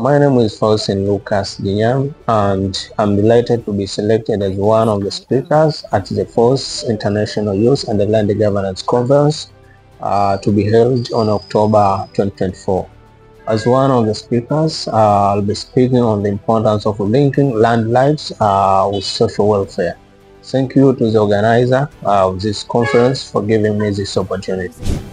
My name is Faustine Lucas Jinyami, and I'm delighted to be selected as one of the speakers at the 4th International Youth and Land Governance Conference to be held on October 2024. As one of the speakers, I'll be speaking on the importance of linking land rights with social welfare. Thank you to the organizer of this conference for giving me this opportunity.